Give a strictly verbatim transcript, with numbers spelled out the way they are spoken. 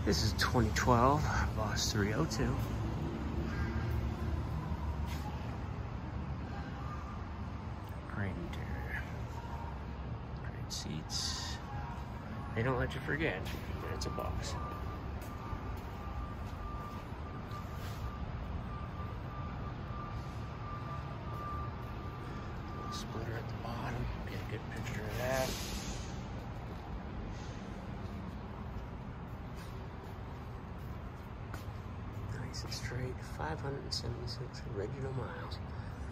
This is twenty twelve Boss three oh two. Great interior. Great seats. They don't let you forget that it's a Boss. Little splitter at the bottom. Get a good picture of that. Nice and straight. five hundred seventy-six original miles.